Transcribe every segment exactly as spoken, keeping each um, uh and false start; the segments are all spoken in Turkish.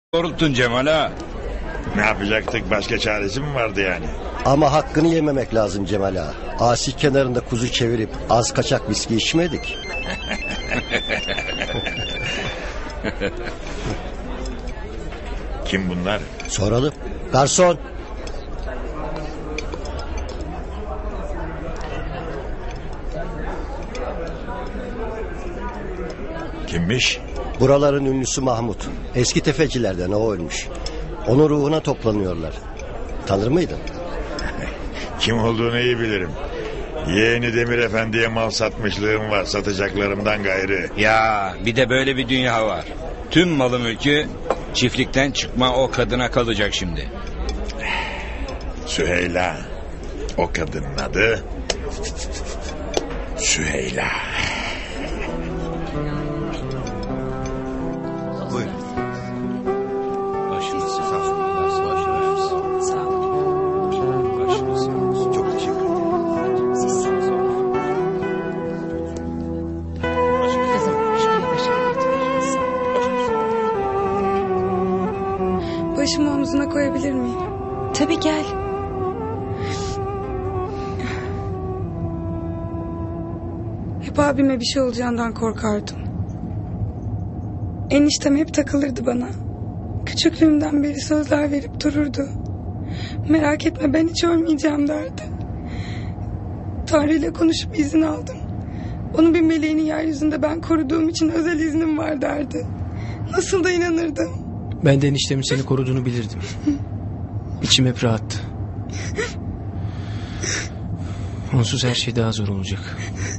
Doğrulttun Cemal ha. Ne yapacaktık, başka çaresi mi vardı yani? Ama hakkını yememek lazım Cemal ağa. Asi kenarında kuzu çevirip az kaçak viski içmedik. Kim bunlar? Soralım. Garson. Kimmiş? Buraların ünlüsü Mahmut. Eski tefecilerden o ölmüş. Onun ruhuna toplanıyorlar. Tanır mıydın? Kim olduğunu iyi bilirim. Yeğeni Demir Efendi'ye mal satmışlığım var, satacaklarımdan gayrı. Ya bir de böyle bir dünya var. Tüm malı mülkü çiftlikten çıkma o kadına kalacak şimdi. Süheyla. O kadının adı Süheyla. Buyurun. Başınız sağ olsun. Sağ olun. Başınız sağ olsun. Çok teşekkür ederim. Siz sağ olun. Kızım şuraya başını götür. Başımı omzuna koyabilir miyim? Tabii gel. Hep abime bir şey olacağından korkardım. Eniştem hep takılırdı bana. Küçüklüğümden beri sözler verip dururdu. Merak etme, ben hiç ölmeyeceğim derdi. Tanrı ile konuşup izin aldım. Onun bir meleğini yeryüzünde ben koruduğum için özel iznim var derdi. Nasıl da inanırdım. Ben de eniştemin seni koruduğunu bilirdim. İçim hep rahattı. Onsuz her şey daha zor olacak.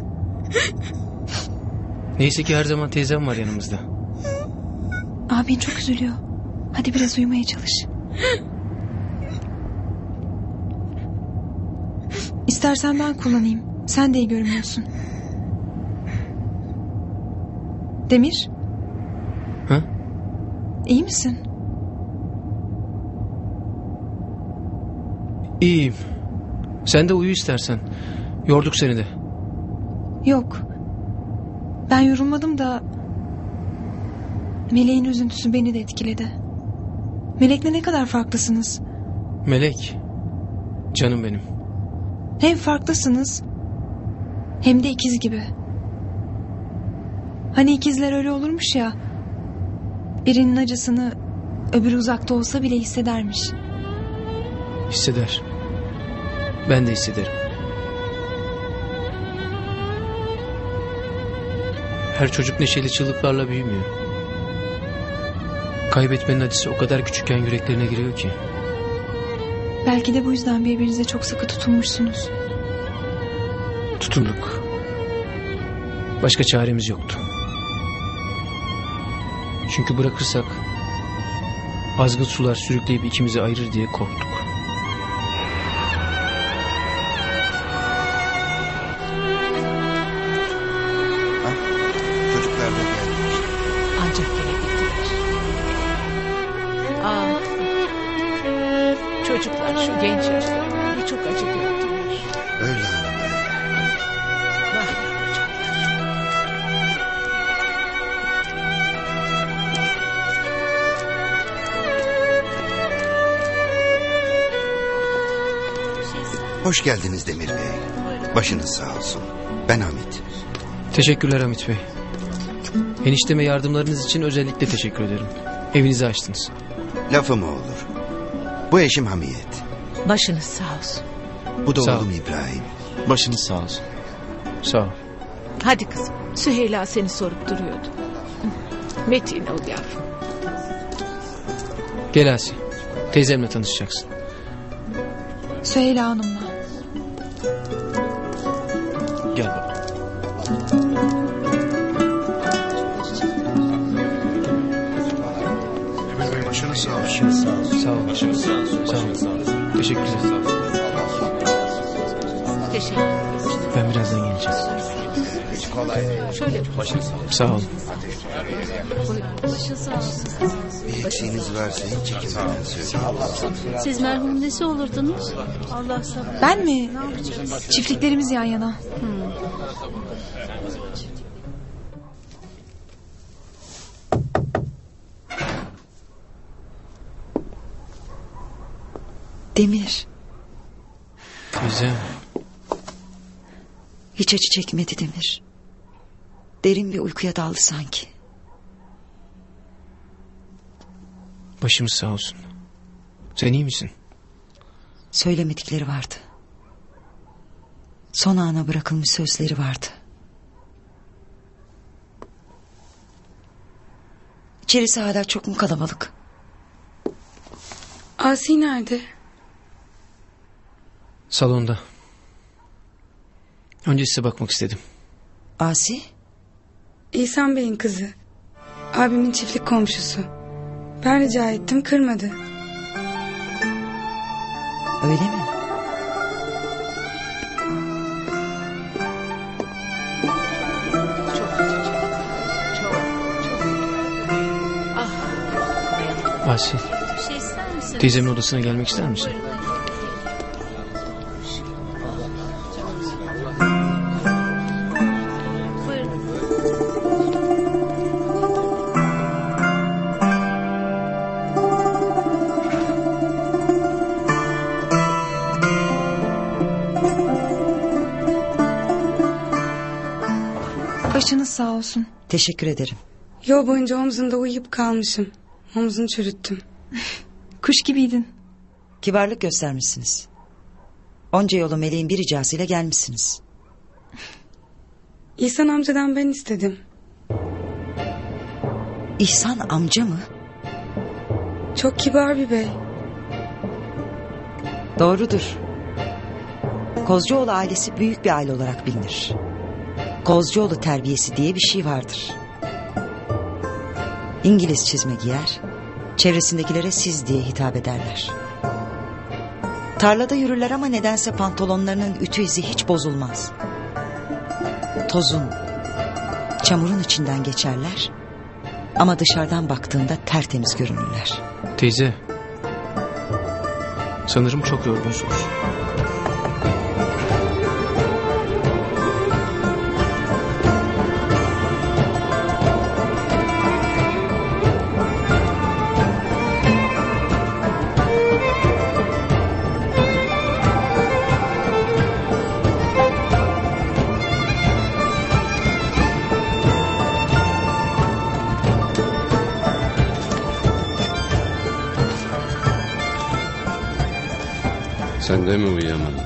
Neyse ki her zaman teyzem var yanımızda. Abin çok üzülüyor. Hadi biraz uyumaya çalış. İstersen ben kullanayım. Sen de iyi görünüyorsun. Demir, Ha? iyi misin? İyiyim. Sen de uyu istersen. Yorduk seni de. Yok. Ben yorulmadım da... Meleğin üzüntüsü beni de etkiledi. Melek'le ne kadar farklısınız. Melek. Canım benim. Hem farklısınız... Hem de ikiz gibi. Hani ikizler öyle olurmuş ya... Birinin acısını... Öbürü uzakta olsa bile hissedermiş. Hisseder. Ben de hissederim. Her çocuk neşeli çığlıklarla büyümüyor. Kaybetmenin acısı o kadar küçükken yüreklerine giriyor ki. Belki de bu yüzden birbirinize çok sıkı tutulmuşsunuz. Tutunduk. Başka çaremiz yoktu. Çünkü bırakırsak... azgın sular sürükleyip ikimizi ayırır diye korktuk. Çocuklar da gelmiş. Ancak gelebildiler. Ah, çocuklar şu genç yaşlarında çok acı gördüler. Öyle hanım. Vah Hoş geldiniz Demir Bey. Başınız sağ olsun. Ben Hamit. Teşekkürler Hamit Bey. Enişteme yardımlarınız için özellikle teşekkür ederim. Evinizi açtınız. Lafı mı olur? Bu eşim Hamiyet. başınız sağ olsun. Bu da Sağ ol. oğlum İbrahim. Başınız sağ olsun. Sağ ol. Hadi kızım, Süheyla seni sorup duruyordu. Metin ol yavrum. Gel Asi. Teyzemle tanışacaksın. Süheyla Hanım'la. Gel baba. Başınız sağ olsun. Sağ ol. Sağ ol. Sağ ol. Teşekkürler. Teşekkür ederim. Ben birazdan geleceğim. Şöyle başınız Sağ ol. Bir eksiğiniz varsa hiç çekinmeden söyleyin. Siz merhumun nesi olurdunuz? Allah sabır. Ben mi? Çiftliklerimiz yan yana. Demir. Teyze. Hiç acı çekmedi Demir. Derin bir uykuya daldı sanki. Başımız sağ olsun. Sen iyi misin? Söylemedikleri vardı. Son ana bırakılmış sözleri vardı. İçerisi hala çok mu kalabalık? Asi nerede? Salonda. Önce size bakmak istedim. Asi? İhsan Bey'in kızı. Abimin çiftlik komşusu. Ben rica ettim, kırmadı. Öyle mi? Asi. Teyzemin odasına gelmek ister misin? Başınız sağ olsun. Teşekkür ederim. Yol boyunca omzunda uyuyup kalmışım. Omzunu çürüttüm. Kuş gibiydin. Kibarlık göstermişsiniz. Onca yolu meleğin bir ricasıyla gelmişsiniz. İhsan amcadan ben istedim. İhsan amca mı? Çok kibar bir bey. Doğrudur. Kozcuoğlu ailesi büyük bir aile olarak bilinir. Kozcuoğlu terbiyesi diye bir şey vardır. İngiliz çizme giyer, çevresindekilere siz diye hitap ederler. Tarlada yürürler ama nedense pantolonlarının ütü izi hiç bozulmaz. Tozun, çamurun içinden geçerler ama dışarıdan baktığında tertemiz görünürler. Teyze. Sanırım çok yorgunsunuz. Sen de mi uyuyamadın?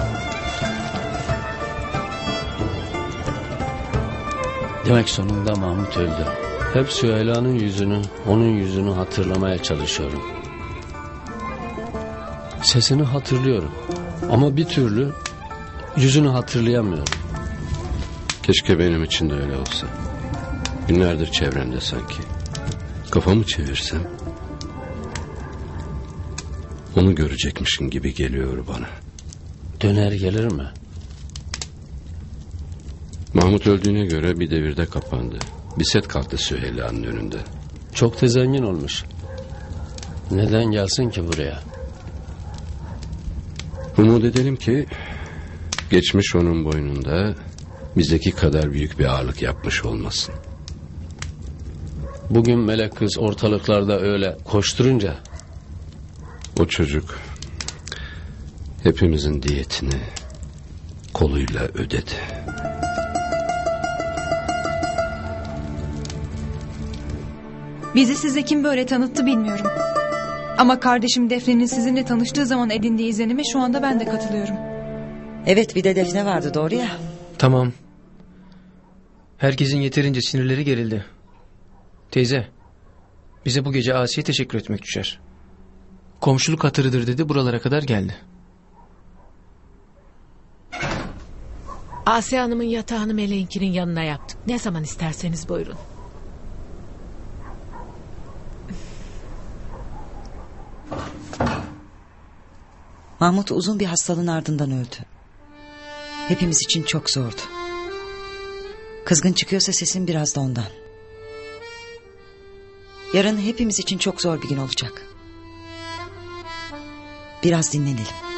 Demek sonunda Mahmut öldü. Hep Süheyla'nın yüzünü, onun yüzünü hatırlamaya çalışıyorum. Sesini hatırlıyorum. Ama bir türlü yüzünü hatırlayamıyorum. Keşke benim için de öyle olsa. Günlerdir çevremde sanki. Kafamı çevirsem onu görecekmişim gibi geliyor bana. Döner gelir mi? Mahmut öldüğüne göre bir devirde kapandı. Bir set kalktı Süheyla'nın önünde. Çok da zengin olmuş. Neden gelsin ki buraya? Umut edelim ki geçmiş onun boynunda bizdeki kadar büyük bir ağırlık yapmış olmasın. Bugün melek kız ortalıklarda öyle koşturunca... O çocuk hepimizin diyetini koluyla ödedi. Bizi size kim böyle tanıttı bilmiyorum. Ama kardeşim Defne'nin sizinle tanıştığı zaman edindiği izlenime şu anda ben de katılıyorum. Evet, bir de Defne vardı, doğru ya. Tamam. Herkesin yeterince sinirleri gerildi. Teyze, bize bu gece Asiye teşekkür etmek düşer. Komşuluk hatırıdır dedi, buralara kadar geldi. Asiye Hanım'ın yatağını Meleğinkinin yanına yaptık. Ne zaman isterseniz buyurun. Mahmut uzun bir hastalığın ardından öldü. Hepimiz için çok zordu. Kızgın çıkıyorsa sesim biraz da ondan. Yarın hepimiz için çok zor bir gün olacak. Biraz dinlenelim.